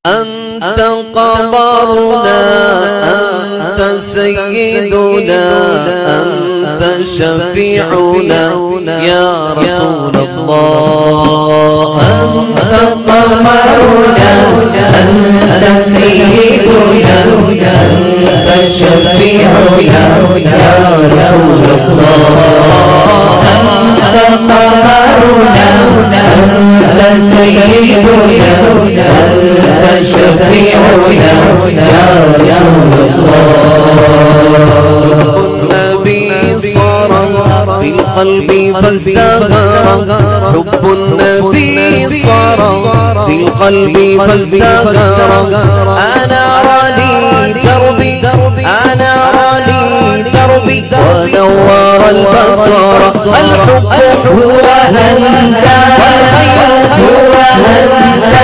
أنت قمرنا أنت سيدنا أنت شفيعنا يا رسول الله. أنت قمرنا أنت سيدنا أنت شفيعنا يا رسول الله. أنت قمرنا أنت سيدنا أنت شفيعنا يا رسول الله. النبي صار في القلب فازدهر حب النبي صار في القلب فازدهر. أنا رالي دربي أنا رالي دربي ونور البصر. الحب هو أنت والخير هو أنت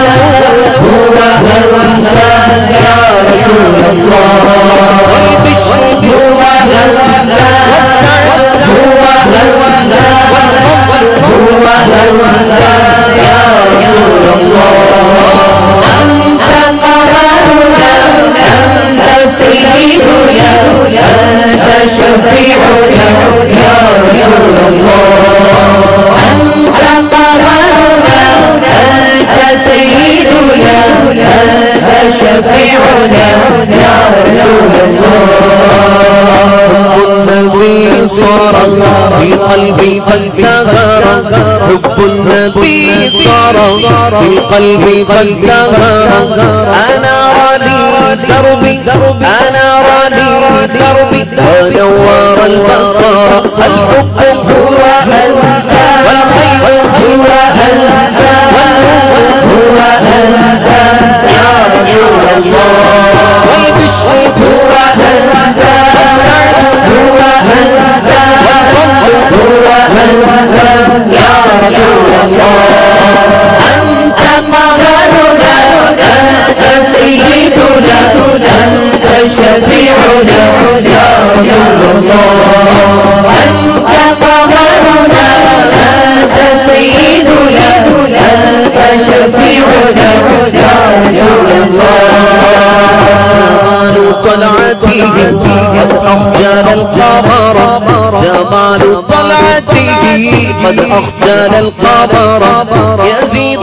هو أنت يا رسول الله. والبشر هو أنت والسعد هو أنت والفضل هو أنت يا رسول الله. أنت قمرنا أنت سيدنا أنت شفيعنا يا رسول الله. أنت قمرنا أنت سيدنا أنت شفيعنا يا رسول الله. النبي صار في قلبي فازدهر حب النبي صار في قلبي فازدهر. أنا رالي دربي أنا رالي دربي ونور البصر. الحب هو أنت والخير هو أنت والنور هو أنت يا رسول الله. والبشر هو أنت والسعد هو أنت والفضل هو أنت يا رسول الله. أنت قمرنا أنت سيدنا أنت شفيعنا يا رسول الله. أنت قمرنا أنت سيدنا أنت شفيعنا يا رسول الله. جمال طلعته قد أخجل القمر جمال طلعته قد أخجل القمر. يزيد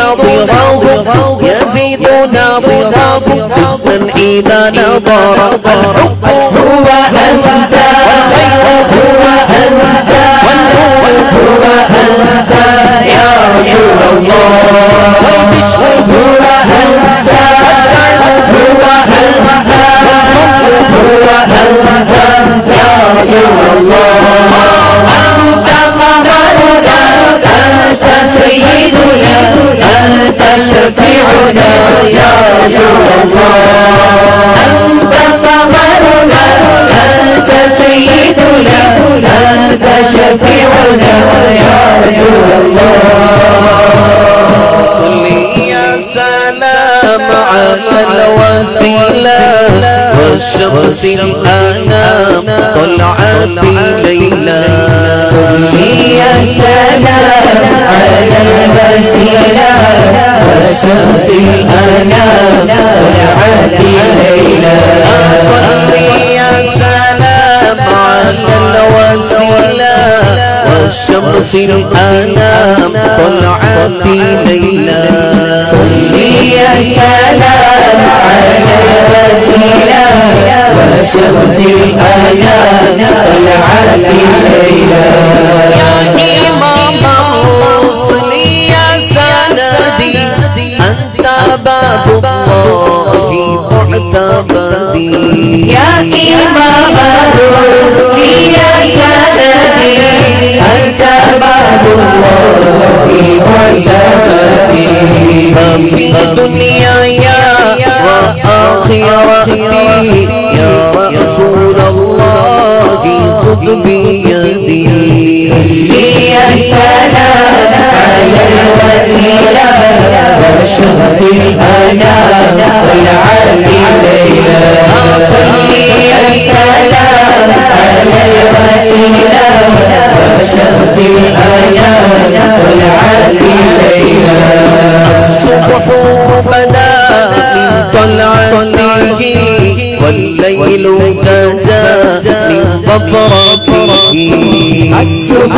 ناظره يزيد ناظره حسنا إذا نظر. الحب هو أنت والخير هو أنت والنور هو أنت يا رسول الله. والبشر هو أنت والسعد هو أنت والفضل هو أنت يا رسول الله. أنت قمرنا أنت سيدنا أنت شفيعنا يا رسول الله. أنت قمرنا أنت سيدنا أنت شفيعنا يا رسول الله. صلي يا سلام على الوسيلة والشمس الأنام طلعت الليلة. صلي يا سلام على الوسيلة والشمس الأنام طلعت الليلة. صلي يا سلام على الوسيلة والشمس الأنام طلعت الليلة. صلي يا سلام على الوسيلة والشمس الأنام طلعت الليلة. يا إمام الرسل يا سندي أنت باب الله معتمدي. يا إمام الرسل يا سندي أنت باب الله معتمدي. ففي دنياي وآخرتي يا رسول الله خذ بيدي. صلي يا سلام على الوسيلة والشمس الأنام طلعت الليلة. صلي يا سلام على الوسيلة والشمس الأنام طلعت الليلة. الصبح بدا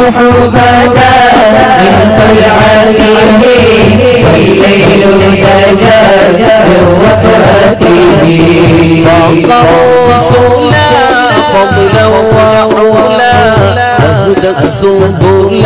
بدا من طلعته والليل دجى من وفاته فوق الرسول فضلا وعلا أهدى السبل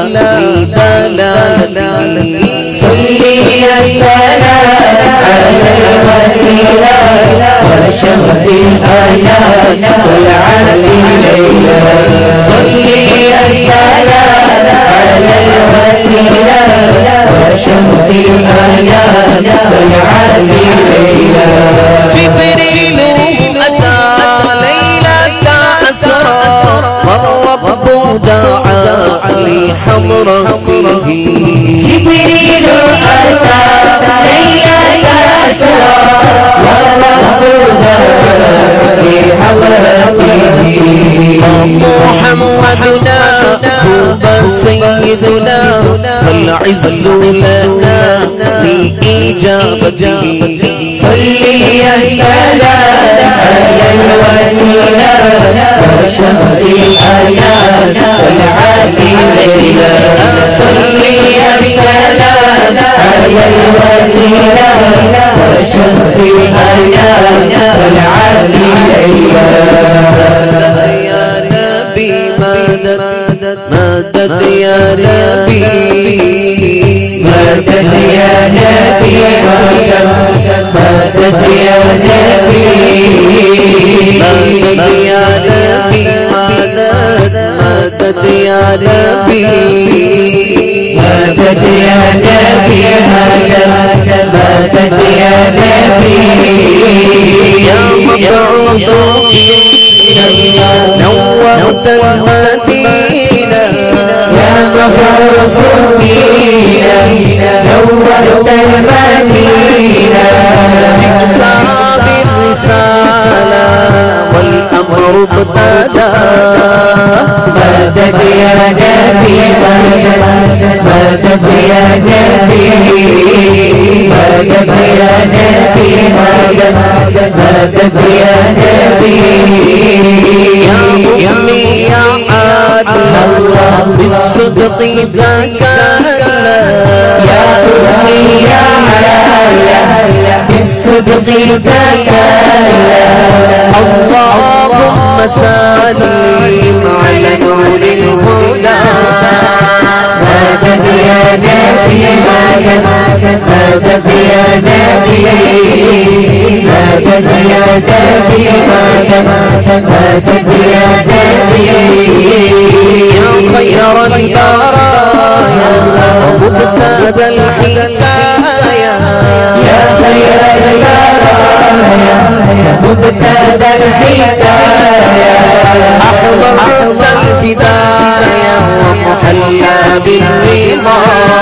لدلالته صلي يا سلام على الوسيلة والشمس الآيات والعالي ليلى صلي يا سلام على الوسيلة والشمس الآيات والعالي ليلى جبريل أتى ليلة أسرى والرب دعا لحضرته جبريل أتى ليلة أسرى والرب دعا لحضرته محمدنا طوب سيدنا فالعز لنا لإجابته صلي يا سلام على الوسيلة والشمس الآيات والعالي ليلى صلي يا سلام على الوسيلة والشمس الآيات والعالي ليلى يا نبي مدد يا نبي مدد يا نبي مدد يا نبي مدد يا نبي مدد يا نبي مدد يا نبي مدد يا نبي يا مبعوث نورت المدينة يا مبعوث فينا نورت المدينة جئت بالرسالة والأمر ابتدى مدد يا نبي مدد يا نبي مدد يا نبي مدد يا نبي يا أمي يا عادل الله بالصدق ذاك يا أمي يا عالم بالصدق ذاك اللهم سلم على نور الهدى مدد يا نبي مدد يا نبي مدد يا نبي مدد يا نبي يا خير البرايا مبتدى الحكاية يا خير البرايا مبتدى الحكاية أحضرت الهداية ومحلى بالرضا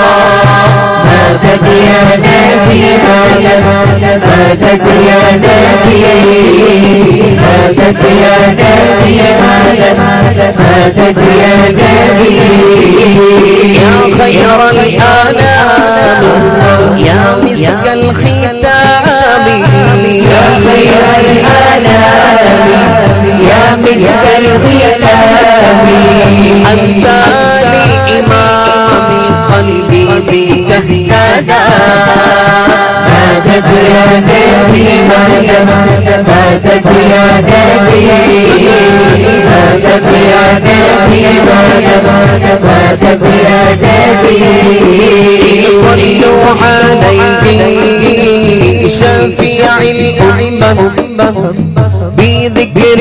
مدد يا نبي مدد يا نبي مدد يا نبي مدد يا نبي يا خير الأنام يا مسك الختام يا خير الأنام يا مسك الختام أنت لإمام قلبي بك اهتدى مدد يا نبي مدد يا نبي مدد يا نبي مدد يا نبي صلوا عليه شفيع الأمة بذكر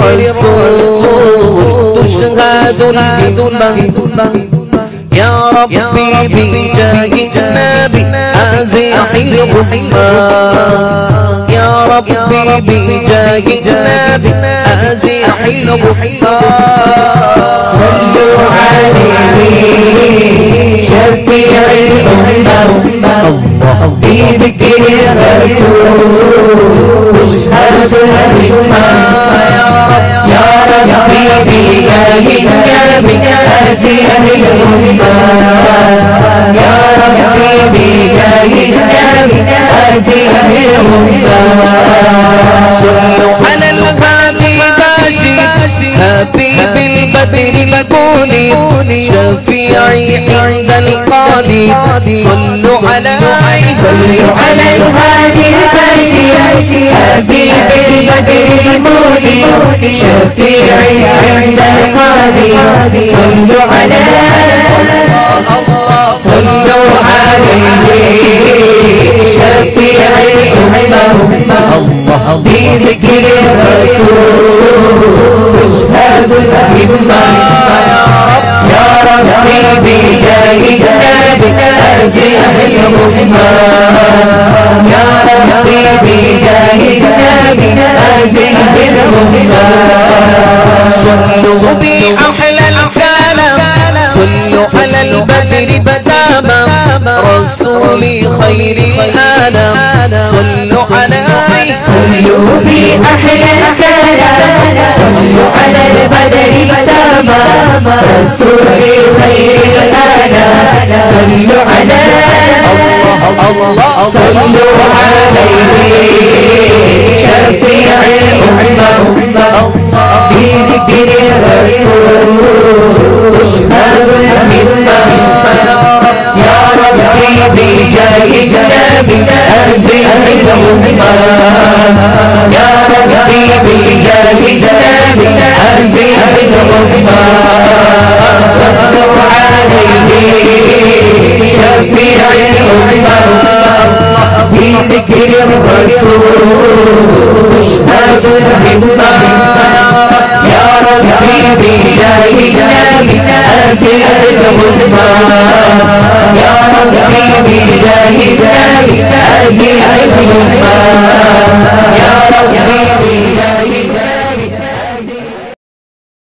الرسول تشهد الهدى يا ربي بجاه النبي أزيح الغمة يا ربي بجاه النبي أزيح الغمة صلوا عليه شفيع الأمة بذكر الرسول تشهد الهمة يا ربي بجاه النبي أزيح الأمة يا ربي بجاه النبي أزيح الأمة صلوا على الهادي باشي حبيب البدر الكوني شفيعي عند القاضي صلوا عليه صلوا على الهادي البشير حبيب البدر المولي شفيعي عند القاضي صلوا عليه صلوا عليه شفيعي الأمة بذكر الرسول تشهد الهمة يا ربي بجاه النبي أزح الأمة يا ربي بجاه النبي أزح الأمة صلوا بأحلى الكلام صلوا على البدر بداما رسولي خير الأنام صلوا عليه صلوا بأحلى الكلام صلوا على البدر بداما رسولي خير الأنام صلوا عليه الله صلوا عليه شفيع الأمة بذكر الرسول تشهد الهمة يا ربي بجاه النبي أنزل الأمة يا ربي بجاه النبي أنزل الأمة صلوا عليه شفيع الأمة بذكر الرسول تشهد الهمة يا ربي بجاه النبي أنزل الأمة يا ربي بجاه النبي أنزل الأمة يا ربي